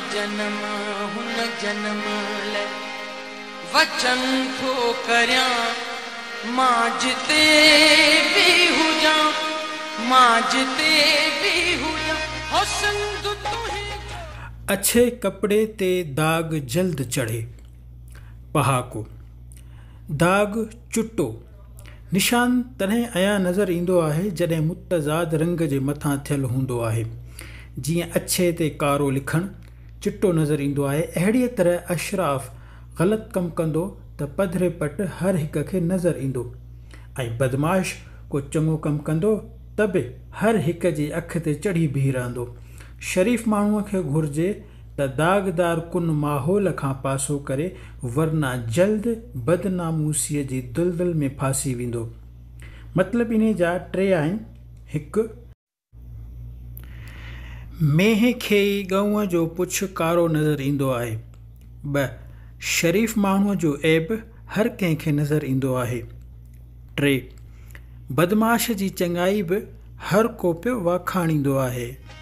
जन्म हुन जन्म ले वचन थो करियां मां जिते भी हुजा मां जिते भी हुजा हो सिंध तुही। अच्छे कपड़े ते दाग जल्द चढ़े। पहाको दाग चुट्टो निशान तॾहिं अयां नज़र ईंदो आहे जॾहिं मुतज़ाद रंग जे मथां थियल हूंदो आहे। जीअं अच्छे ते कारो लिखणु चिट्टो नज़र ईंदो आहे, अहिड़ीअ तरह अशराफ़ ग़लति कमु कंदो त पधरे पट हर हिक खे नज़र ईंदो ऐं बदमाश को चङो कमु कंदो त बि हर हिक जी अख ते चढ़ी बीह रहंदो। शरीफ़ माण्हूअ खे घुरिजे त दागदार कुन माहौल खां पासो करे वरना जल्द बदनामूसीअ जी दुलदुल में फासी वेंदो। मतिलबु इन जा टे आहिनि। हिकु, मेंहिं खे ई ॻऊं जो पुछ कारो नज़र ईंदो आहे। ॿ, शरीफ़ माण्हूअ जो ऐब हर कंहिंखे नज़र ईंदो आहे। टे, बदमाश जी चङाई बि हर को पियो वाखाणींदो आहे।